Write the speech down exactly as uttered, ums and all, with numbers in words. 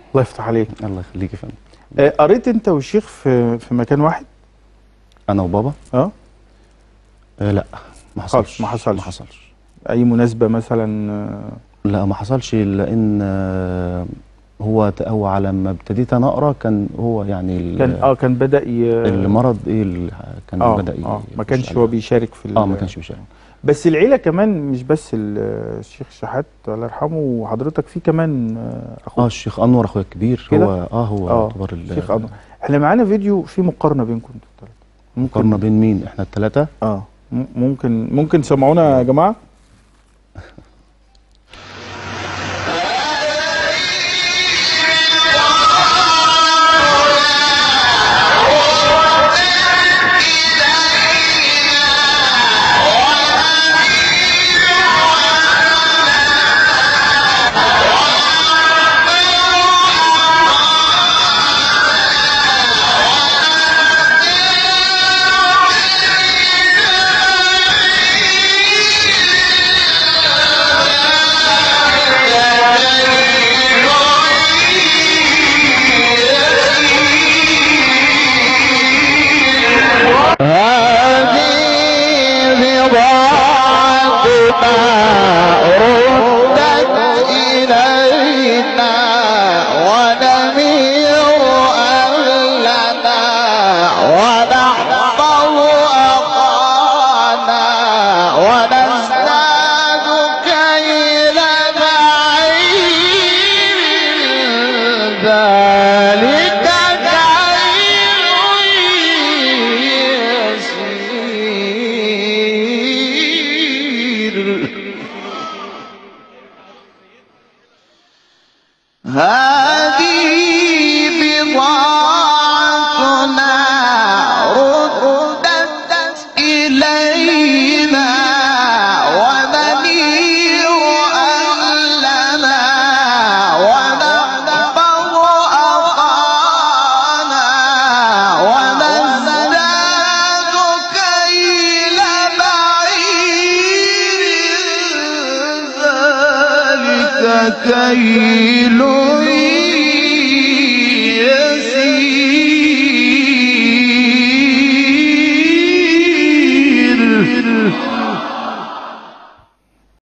الله يفتح عليك. الله يخليك يا فندم. آه قريت انت والشيخ في في مكان واحد؟ انا وبابا؟ اه, آه لا ما حصلش. ما حصلش ما حصلش اي مناسبه مثلا؟ آه لا ما حصلش، لان آه هو هو على ما ابتديت انا اقرا كان هو يعني كان اه كان بدا ي... المرض ايه اللي كان آه بدا اه ما كانش هو بيشارك في اه ما كانش بيشارك. بس العيله كمان مش بس الشيخ شحات الله يرحمه وحضرتك، في كمان اخوك. اه الشيخ انور اخويا الكبير كده؟ هو اه هو اه يعتبر الشيخ انور. احنا معانا فيديو في مقارنه بينكم انتوا الثلاثه. مقارنه بين مين؟ احنا الثلاثه؟ اه ممكن ممكن تسمعونا يا جماعه؟ كيل